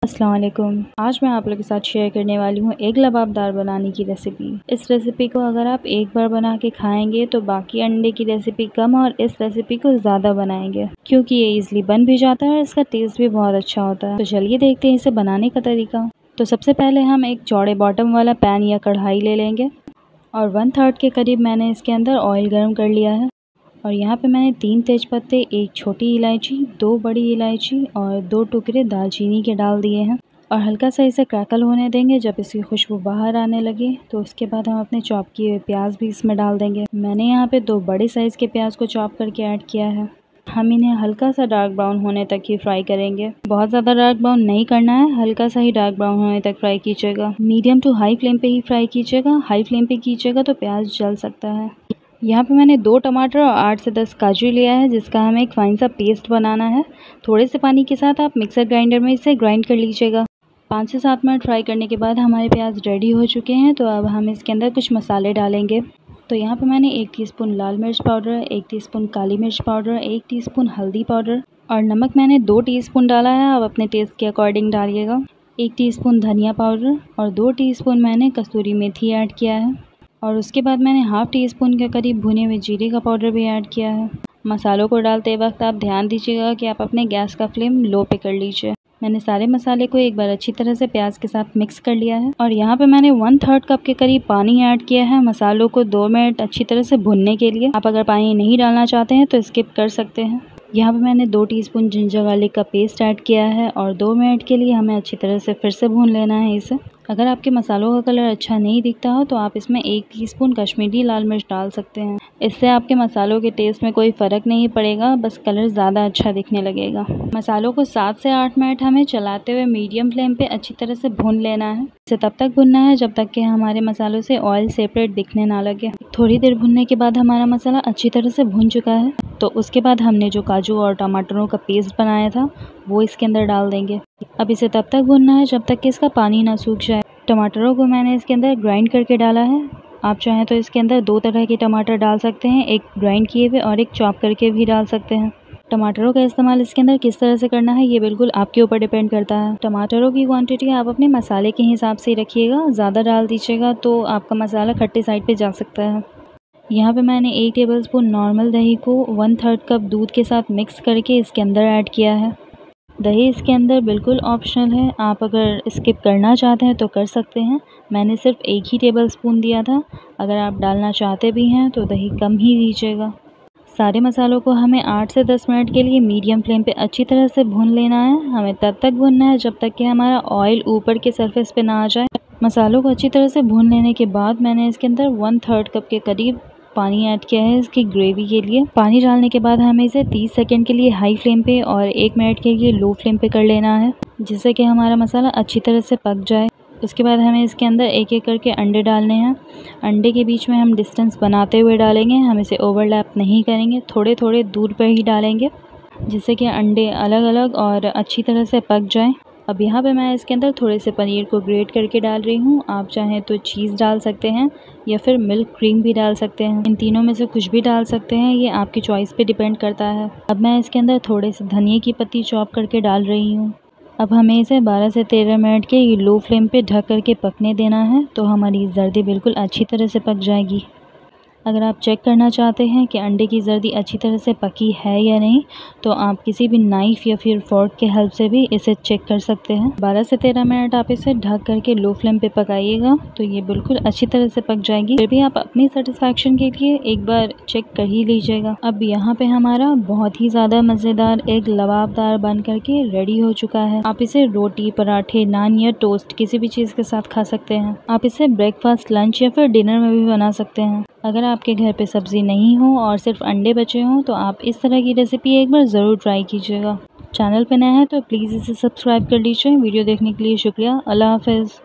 अस्सलाम वालेकुम। आज मैं आप लोगों के साथ शेयर करने वाली हूँ एग लबाबदार बनाने की रेसिपी। इस रेसिपी को अगर आप एक बार बना के खाएंगे तो बाकी अंडे की रेसिपी कम और इस रेसिपी को ज़्यादा बनाएंगे, क्योंकि ये इजली बन भी जाता है और इसका टेस्ट भी बहुत अच्छा होता है। तो चलिए देखते हैं इसे बनाने का तरीका। तो सबसे पहले हम एक चौड़े बॉटम वाला पैन या कढ़ाई ले लेंगे और 1/3 के करीब मैंने इसके अंदर ऑयल गर्म कर लिया है। और यहाँ पे मैंने 3 तेज़पत्ते, 1 छोटी इलायची, 2 बड़ी इलायची और 2 टुकड़े दालचीनी के डाल दिए हैं और हल्का सा इसे क्रैकल होने देंगे। जब इसकी खुशबू बाहर आने लगे तो उसके बाद हम अपने चॉप किए हुए प्याज भी इसमें डाल देंगे। मैंने यहाँ पे 2 बड़े साइज़ के प्याज को चॉप करके ऐड किया है। हम इन्हें हल्का सा डार्क ब्राउन होने तक ही फ्राई करेंगे। बहुत ज़्यादा डार्क ब्राउन नहीं करना है, हल्का सा ही डार्क ब्राउन होने तक फ्राई कीजिएगा। मीडियम टू हाई फ्लेम पे ही फ्राई कीजिएगा। हाई फ्लेम पे कीजिएगा तो प्याज जल सकता है। यहाँ पे मैंने 2 टमाटर और 8 से 10 काजू लिया है, जिसका हमें एक फाइन सा पेस्ट बनाना है। थोड़े से पानी के साथ आप मिक्सर ग्राइंडर में इसे ग्राइंड कर लीजिएगा। 5 से 7 मिनट फ्राई करने के बाद हमारे प्याज रेडी हो चुके हैं। तो अब हम इसके अंदर कुछ मसाले डालेंगे। तो यहाँ पे मैंने 1 टीस्पून लाल मिर्च पाउडर, 1 टीस्पून काली मिर्च पाउडर, 1 टीस्पून हल्दी पाउडर और नमक मैंने 2 टीस्पून डाला है। आप अपने टेस्ट के अकॉर्डिंग डालिएगा। 1 टीस्पून धनिया पाउडर और 2 टीस्पून मैंने कसूरी मेथी ऐड किया है और उसके बाद मैंने हाफ़ टी स्पून के करीब भुने हुए जीरे का पाउडर भी ऐड किया है। मसालों को डालते वक्त आप ध्यान दीजिएगा कि आप अपने गैस का फ्लेम लो पे कर लीजिए। मैंने सारे मसाले को एक बार अच्छी तरह से प्याज के साथ मिक्स कर लिया है और यहाँ पे मैंने 1/3 कप के करीब पानी ऐड किया है मसालों को 2 मिनट अच्छी तरह से भुनने के लिए। आप अगर पानी नहीं डालना चाहते हैं तो स्किप कर सकते हैं। यहाँ पे मैंने 2 टीस्पून जिंजर गार्लिक का पेस्ट ऐड किया है और 2 मिनट के लिए हमें अच्छी तरह से फिर से भून लेना है इसे। अगर आपके मसालों का कलर अच्छा नहीं दिखता हो तो आप इसमें 1 टीस्पून कश्मीरी लाल मिर्च डाल सकते हैं। इससे आपके मसालों के टेस्ट में कोई फ़र्क नहीं पड़ेगा, बस कलर ज़्यादा अच्छा दिखने लगेगा। मसालों को 7 से 8 मिनट हमें चलाते हुए मीडियम फ्लेम पे अच्छी तरह से भून लेना है। इसे तब तक भुनना है जब तक कि हमारे मसालों से ऑयल सेपरेट दिखने ना लगे। थोड़ी देर भुनने के बाद हमारा मसाला अच्छी तरह से भुन चुका है। तो उसके बाद हमने जो काजू और टमाटरों का पेस्ट बनाया था वो इसके अंदर डाल देंगे। अब इसे तब तक भुनना है जब तक कि इसका पानी ना सूख जाए। टमाटरों को मैंने इसके अंदर ग्राइंड करके डाला है। आप चाहें तो इसके अंदर 2 तरह के टमाटर डाल सकते हैं, एक ग्राइंड किए हुए और एक चॉप करके भी डाल सकते हैं। टमाटरों का इस्तेमाल इसके अंदर किस तरह से करना है ये बिल्कुल आपके ऊपर डिपेंड करता है। टमाटरों की क्वांटिटी आप अपने मसाले के हिसाब से रखिएगा। ज़्यादा डाल दीजिएगा तो आपका मसाला खट्टे साइड पे जा सकता है। यहाँ पे मैंने 1 टेबलस्पून नॉर्मल दही को 1/3 कप दूध के साथ मिक्स करके इसके अंदर ऐड किया है। दही इसके अंदर बिल्कुल ऑप्शनल है, आप अगर स्किप करना चाहते हैं तो कर सकते हैं। मैंने सिर्फ 1 ही टेबलस्पून दिया था। अगर आप डालना चाहते भी हैं तो दही कम ही दीजिएगा। सारे मसालों को हमें 8 से 10 मिनट के लिए मीडियम फ्लेम पे अच्छी तरह से भून लेना है। हमें तब तक भूनना है जब तक कि हमारा ऑयल ऊपर के सरफेस पे ना आ जाए। मसालों को अच्छी तरह से भून लेने के बाद मैंने इसके अंदर 1/3 कप के करीब पानी ऐड किया है इसकी ग्रेवी के लिए। पानी डालने के बाद हमें इसे 30 सेकंड के लिए हाई फ्लेम पे और 1 मिनट के लिए लो फ्लेम पे कर लेना है, जिससे कि हमारा मसाला अच्छी तरह से पक जाए। उसके बाद हमें इसके अंदर एक एक करके अंडे डालने हैं। अंडे के बीच में हम डिस्टेंस बनाते हुए डालेंगे, हम इसे ओवरलैप नहीं करेंगे, थोड़े थोड़े दूर पर ही डालेंगे, जिससे कि अंडे अलग अलग और अच्छी तरह से पक जाएं। अब यहाँ पे मैं इसके अंदर थोड़े से पनीर को ग्रेट करके डाल रही हूँ। आप चाहें तो चीज़ डाल सकते हैं या फिर मिल्क क्रीम भी डाल सकते हैं। इन तीनों में से कुछ भी डाल सकते हैं, ये आपकी चॉइस पे डिपेंड करता है। अब मैं इसके अंदर थोड़े से धनिया की पत्ती चॉप करके डाल रही हूँ। अब हमें इसे 12 से 13 मिनट के लो फ्लेम पे ढक करके पकने देना है, तो हमारी जर्दी बिल्कुल अच्छी तरह से पक जाएगी। अगर आप चेक करना चाहते हैं कि अंडे की जर्दी अच्छी तरह से पकी है या नहीं, तो आप किसी भी नाइफ़ या फिर फोर्क के हेल्प से भी इसे चेक कर सकते हैं। 12 से 13 मिनट आप इसे ढक करके लो फ्लेम पे पकाइएगा तो ये बिल्कुल अच्छी तरह से पक जाएगी। फिर भी आप अपनी सेटिस्फैक्शन के लिए एक बार चेक कर ही लीजिएगा। अब यहाँ पे हमारा बहुत ही ज़्यादा मज़ेदार एग लबाबदार बन करके रेडी हो चुका है। आप इसे रोटी, पराठे, नान या टोस्ट किसी भी चीज़ के साथ खा सकते हैं। आप इसे ब्रेकफास्ट, लंच या फिर डिनर में भी बना सकते हैं। अगर आपके घर पे सब्ज़ी नहीं हो और सिर्फ अंडे बचे हों तो आप इस तरह की रेसिपी एक बार ज़रूर ट्राई कीजिएगा। चैनल पे नया है तो प्लीज़ इसे सब्सक्राइब कर लीजिए। वीडियो देखने के लिए शुक्रिया। अल्लाह हाफ़िज़।